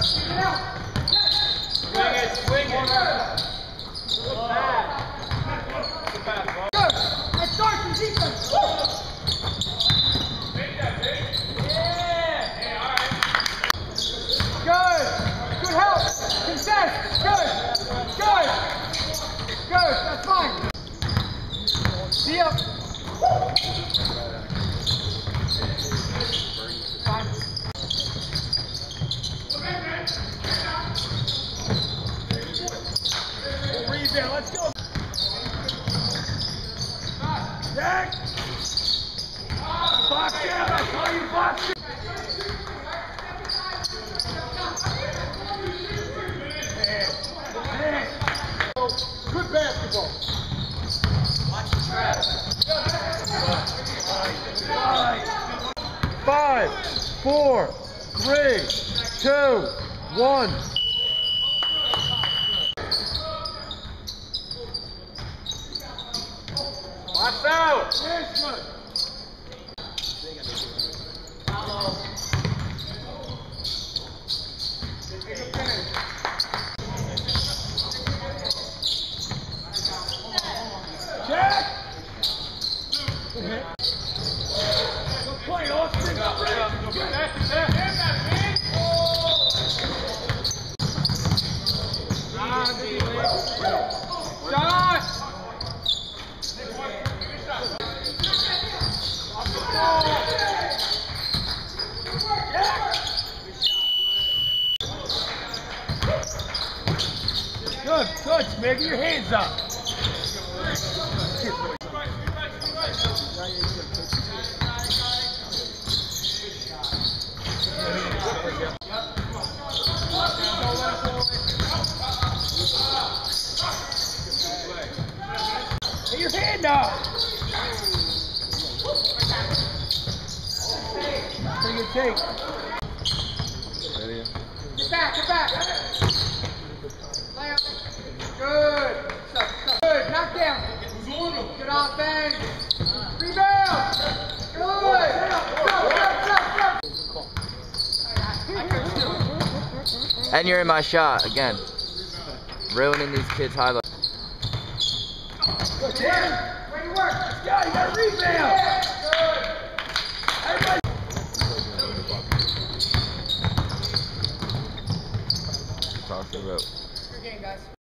Swing it, swing it. Good pass. Good pass, bro. Good. Let's start some defense. Take that, Jake. Yeah. Hey, all right. Good. Good help. Contest. Good. Good. Good. That's fine. See ya. Fine. Rebound, let's go. Jack. Box out, I saw you box it. Good basketball. Watch the trap. 5, 4, 3, 2, 1. Box out. Yes, good. Jack. Good play, Austin. Shot. Good, good. Make your hands up. Get your hand up. Bring your take. Get back, get back. Layup. Good. Good. Knock down. Good offense. Rebound. Good. And you're in my shot again. Ruining these kids' highlights. Good. Way to work. Yeah, you got a rebound. Good. Everybody. Talking about. Good game, guys.